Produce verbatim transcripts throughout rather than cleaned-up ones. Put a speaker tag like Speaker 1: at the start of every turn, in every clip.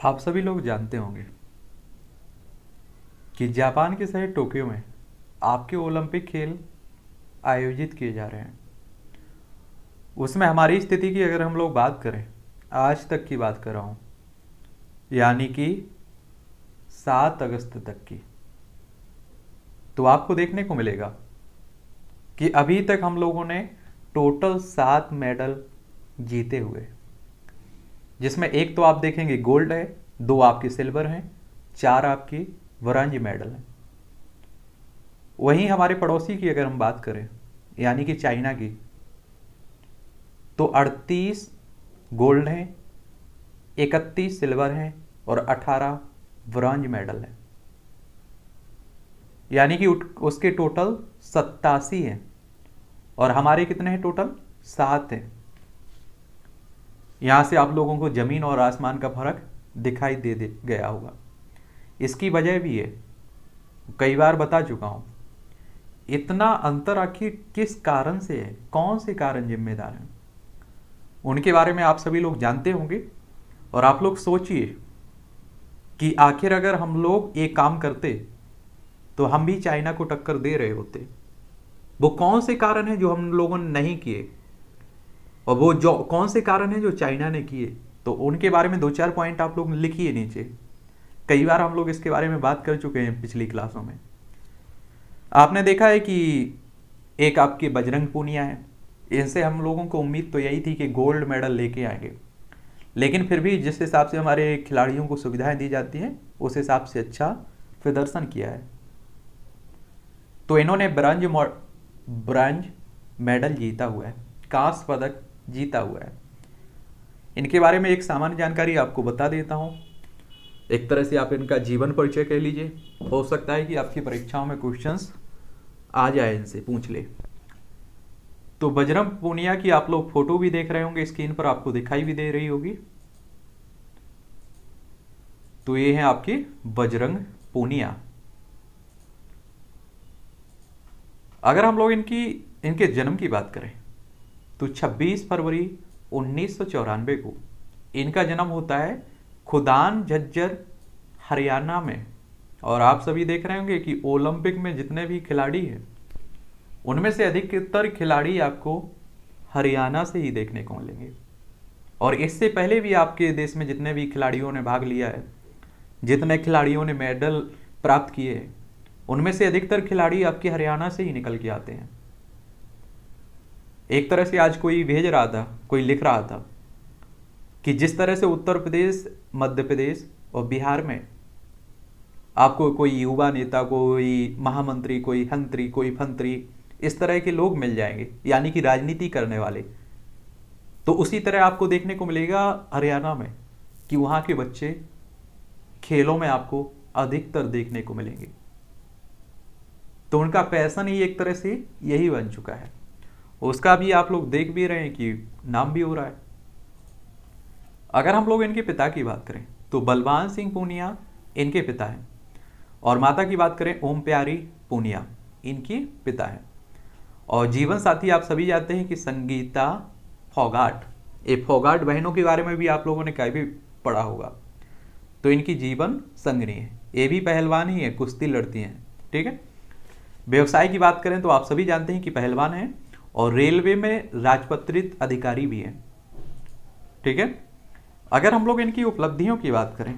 Speaker 1: आप सभी लोग जानते होंगे कि जापान के शहर टोक्यो में आपके ओलंपिक खेल आयोजित किए जा रहे हैं। उसमें हमारी स्थिति की अगर हम लोग बात करें, आज तक की बात कर रहा हूँ, यानी कि सात अगस्त तक की, तो आपको देखने को मिलेगा कि अभी तक हम लोगों ने टोटल सात मेडल जीते हुए, जिसमें एक तो आप देखेंगे गोल्ड है, दो आपके सिल्वर हैं, चार आपकी ब्रॉन्ज मेडल हैं। वहीं हमारे पड़ोसी की अगर हम बात करें, यानी कि चाइना की, तो अड़तीस गोल्ड हैं, इकतीस सिल्वर हैं और अठारह ब्रॉन्ज मेडल हैं, यानी कि उसके टोटल सत्तासी हैं और हमारे कितने हैं? टोटल सात हैं। यहां से आप लोगों को जमीन और आसमान का फर्क दिखाई दे, दे गया होगा। इसकी वजह भी है, कई बार बता चुका हूं, इतना अंतर आखिर किस कारण से है, कौन से कारण जिम्मेदार हैं, उनके बारे में आप सभी लोग जानते होंगे। और आप लोग सोचिए कि आखिर अगर हम लोग एक काम करते तो हम भी चाइना को टक्कर दे रहे होते। वो कौन से कारण है जो हम लोगों ने नहीं किए, और वो जो कौन से कारण है जो चाइना ने किए, तो उनके बारे में दो चार पॉइंट आप लोग लिखिए नीचे। कई बार हम लोग इसके बारे में बात कर चुके हैं पिछली क्लासों में। आपने देखा है कि एक आपके बजरंग पूनिया है, इनसे हम लोगों को उम्मीद तो यही थी कि गोल्ड मेडल लेके आएंगे, लेकिन फिर भी जिस हिसाब से हमारे खिलाड़ियों को सुविधाएं दी जाती हैं उस हिसाब से अच्छा प्रदर्शन किया है। तो इन्होंने ब्रॉन्ज ब्रॉन्ज मेडल जीता हुआ है, कांस्य पदक जीता हुआ है। इनके बारे में एक सामान्य जानकारी आपको बता देता हूं। एक तरह से आप इनका जीवन परिचय कह लीजिए, हो सकता है कि आपकी परीक्षाओं में क्वेश्चंस आ जाए, इनसे पूछ ले। तो बजरंग पूनिया की आप लोग फोटो भी देख रहे होंगे, स्क्रीन पर आपको दिखाई भी दे रही होगी। तो ये है आपकी बजरंग पूनिया। अगर हम लोग इनकी इनके जन्म की बात करें तो छब्बीस फरवरी उन्नीस सौ चौरानवे को इनका जन्म होता है खुदान झज्जर, हरियाणा में। और आप सभी देख रहे होंगे कि ओलंपिक में जितने भी खिलाड़ी हैं उनमें से अधिकतर खिलाड़ी आपको हरियाणा से ही देखने को मिलेंगे। और इससे पहले भी आपके देश में जितने भी खिलाड़ियों ने भाग लिया है, जितने खिलाड़ियों ने मेडल प्राप्त किए हैं, उनमें से अधिकतर खिलाड़ी आपके हरियाणा से ही निकल के आते हैं। एक तरह से आज कोई भेज रहा था, कोई लिख रहा था कि जिस तरह से उत्तर प्रदेश, मध्य प्रदेश और बिहार में आपको कोई युवा नेता, कोई महामंत्री, कोई मंत्री, कोई फंत्री, इस तरह के लोग मिल जाएंगे, यानी कि राजनीति करने वाले, तो उसी तरह आपको देखने को मिलेगा हरियाणा में कि वहां के बच्चे खेलों में आपको अधिकतर देखने को मिलेंगे। तो उनका पैशन ही एक तरह से यही बन चुका है। उसका भी आप लोग देख भी रहे हैं कि नाम भी हो रहा है। अगर हम लोग इनके पिता की बात करें तो बलवान सिंह पूनिया इनके पिता हैं, और माता की बात करें ओम प्यारी पूनिया इनकी पिता हैं। और जीवन साथी आप सभी जानते हैं कि संगीता फोगाट, ये फोगाट बहनों के बारे में भी आप लोगों ने कहीं भी पढ़ा होगा। तो इनकी जीवन संगनी है, ये भी पहलवान ही है, कुश्ती लड़ती हैं। ठीक है। व्यवसाय की बात करें तो आप सभी जानते हैं कि पहलवान हैं और रेलवे में राजपत्रित अधिकारी भी हैं। ठीक है। अगर हम लोग इनकी उपलब्धियों की बात करें,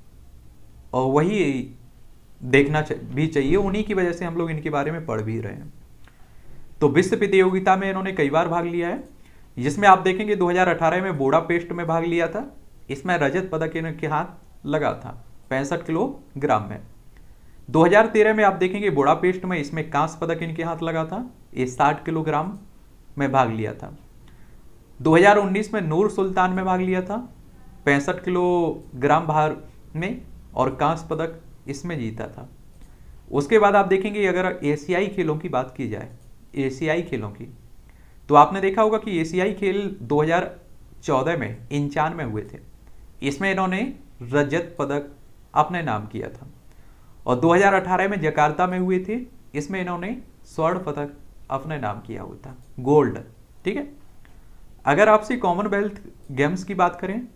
Speaker 1: और वही देखना भी चाहिए, उन्हीं की वजह से हम लोग इनके बारे में पढ़ भी रहे हैं। तो विश्व प्रतियोगिता में इन्होंने कई बार भाग लिया है, जिसमें आप देखेंगे दो हज़ार अठारह में बुडापेस्ट में भाग लिया था। इसमें रजत पदक इनके हाथ लगा था पैंसठ किलोग्राम में। दो हज़ार तेरह में आप देखेंगे बुडापेस्ट में इसमें कांस्य पदक इनके हाथ लगा था, ये साठ किलोग्राम में भाग लिया था। दो हज़ार उन्नीस में नूर सुल्तान में भाग लिया था पैंसठ किलोग्राम भार में, और कांस्य पदक इसमें जीता था। उसके बाद आप देखेंगे अगर एशियाई खेलों की बात की जाए, एशियाई खेलों की, तो आपने देखा होगा कि एशियाई खेल दो हज़ार चौदह में इंचान में हुए थे। इसमें इन्होंने रजत पदक अपने नाम किया था। और दो हज़ार अठारह में जकार्ता में हुए थे, इसमें इन्होंने स्वर्ण पदक अपने नाम किया हुआ था, गोल्ड। ठीक है। अगर आपसे कॉमनवेल्थ गेम्स की बात करें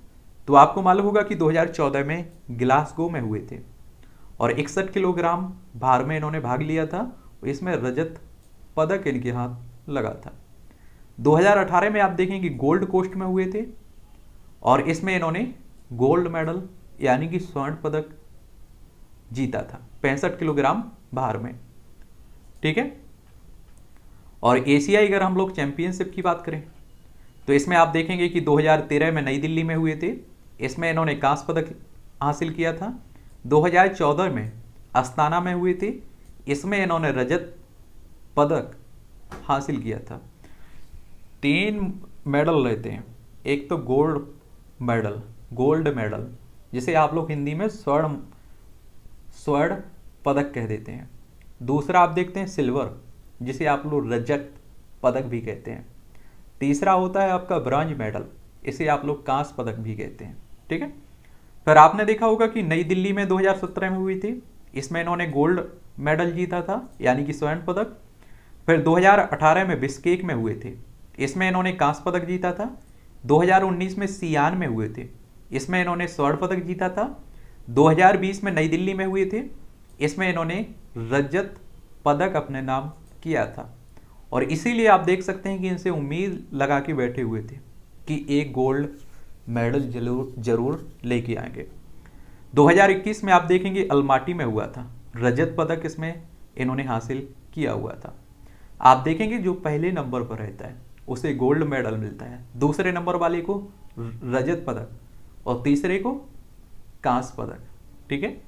Speaker 1: तो आपको मालूम होगा कि दो हज़ार चौदह में ग्लासगो में हुए थे और इकसठ किलोग्राम भार में इन्होंने भाग लिया था। इसमें रजत पदक इनके हाथ लगा था। दो हज़ार अठारह में आप देखेंगे गोल्ड कोस्ट में हुए थे और इसमें इन्होंने गोल्ड मेडल यानी कि स्वर्ण पदक जीता था पैंसठ किलोग्राम भार में। ठीक है। और एशियाई अगर हम लोग चैंपियनशिप की बात करें तो इसमें आप देखेंगे कि दो हज़ार तेरह में नई दिल्ली में हुए थे। इसमें इन्होंने कांस्य पदक हासिल किया था। दो हज़ार चौदह में अस्ताना में हुए थे। इसमें इन्होंने रजत पदक हासिल किया था। तीन मेडल रहते हैं, एक तो गोल्ड मेडल गोल्ड मेडल जिसे आप लोग हिंदी में स्वर्ण स्वर्ण पदक कह देते हैं। दूसरा आप देखते हैं सिल्वर जिसे आप लोग रजत पदक भी कहते हैं। तीसरा होता है आपका ब्रॉन्ज मेडल, इसे आप लोग कांस्य पदक भी कहते हैं। ठीक है। फिर आपने देखा होगा कि नई दिल्ली में दो हज़ार सत्रह में हुई थी। इसमें इन्होंने गोल्ड मेडल जीता था यानी कि स्वर्ण पदक। फिर दो हज़ार अठारह में बिश्केक में हुए थे। इसमें इन्होंने कांस्य पदक जीता था। दो हज़ार उन्नीस में सियान में हुए थे। इसमें इन्होंने स्वर्ण पदक जीता था। दो हज़ार बीस में नई दिल्ली में हुए थे। इसमें इन्होंने रजत पदक अपने नाम किया था। और इसीलिए आप देख सकते हैं कि इनसे उम्मीद लगा के बैठे हुए थे कि एक गोल्ड मेडल जरूर जरूर लेके आएंगे। दो हज़ार इक्कीस में आप देखेंगे अलमाटी में हुआ था, रजत पदक इसमें इन्होंने हासिल किया हुआ था। आप देखेंगे जो पहले नंबर पर रहता है उसे गोल्ड मेडल मिलता है, दूसरे नंबर वाले को रजत पदक और तीसरे को कांस्य पदक। ठीक है।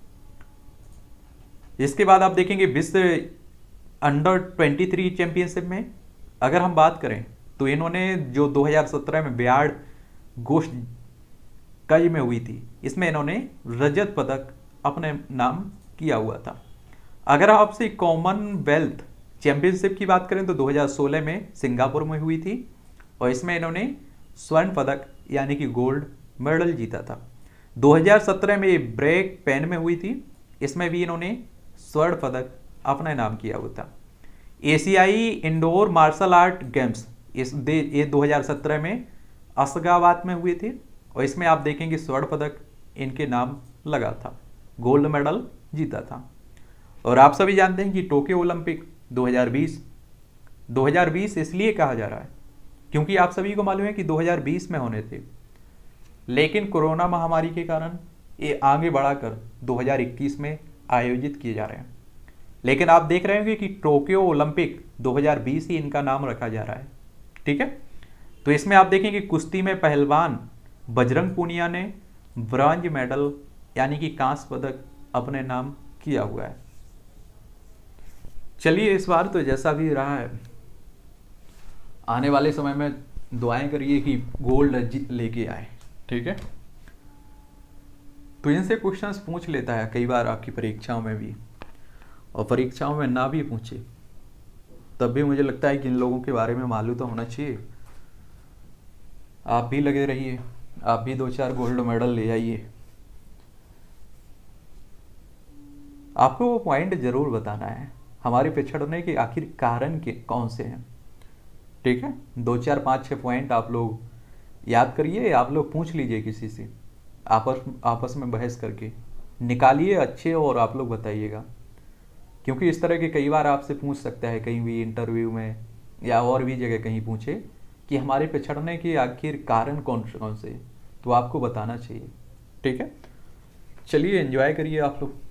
Speaker 1: इसके बाद आप देखेंगे विश्व अंडर तेईस चैंपियनशिप में अगर हम बात करें तो इन्होंने जो दो हज़ार सत्रह में बिहार गोश्त कई में हुई थी, इसमें इन्होंने रजत पदक अपने नाम किया हुआ था। अगर आपसे कॉमनवेल्थ चैंपियनशिप की बात करें तो दो हज़ार सोलह में सिंगापुर में हुई थी और इसमें इन्होंने स्वर्ण पदक यानी कि गोल्ड मेडल जीता था। दो हज़ार सत्रह में ब्रेक पेन में हुई थी। इसमें भी इन्होंने स्वर्ण पदक अपने नाम किया हुआ था। एशियाई इंडोर मार्शल आर्ट गेम्स इस ये दो हज़ार सत्रह में अशगाबाद में हुए थे और इसमें आप देखेंगे स्वर्ण पदक इनके नाम लगा था, गोल्ड मेडल जीता था। और आप सभी जानते हैं कि टोक्यो ओलंपिक दो हज़ार बीस दो हज़ार बीस इसलिए कहा जा रहा है क्योंकि आप सभी को मालूम है कि दो हज़ार बीस में होने थे, लेकिन कोरोना महामारी के कारण ये आगे बढ़ाकर दो हज़ार इक्कीस में आयोजित किए जा रहे हैं। लेकिन आप देख रहे होंगे कि टोक्यो ओलंपिक दो हज़ार बीस ही इनका नाम रखा जा रहा है। ठीक है। तो इसमें आप देखेंगे कुश्ती में पहलवान बजरंग पूनिया ने ब्रॉन्ज मेडल यानी कि कांस्य पदक अपने नाम किया हुआ है। चलिए इस बार तो जैसा भी रहा है, आने वाले समय में दुआएं करिए कि गोल्ड लेके आए। ठीक है। तो इनसे क्वेश्चंस पूछ लेता है कई बार आपकी परीक्षाओं में भी, और परीक्षाओं में ना भी पूछे तब भी मुझे लगता है कि इन लोगों के बारे में मालूम तो होना चाहिए। आप भी लगे रहिए, आप भी दो चार गोल्ड मेडल ले आइए। आपको वो पॉइंट जरूर बताना है हमारे पिछड़ने के आखिर कारण के कौन से हैं। ठीक है। दो चार पाँच छः पॉइंट आप लोग याद करिए, आप लोग पूछ लीजिए किसी से, आपस आपस में बहस करके निकालिए अच्छे और आप लोग बताइएगा, क्योंकि इस तरह के कई बार आपसे पूछ सकता है कहीं भी इंटरव्यू में या और भी जगह कहीं पूछे कि हमारे पिछड़ने के आखिर कारण कौन कौन से, तो आपको बताना चाहिए। ठीक है। चलिए एंजॉय करिए आप लोग।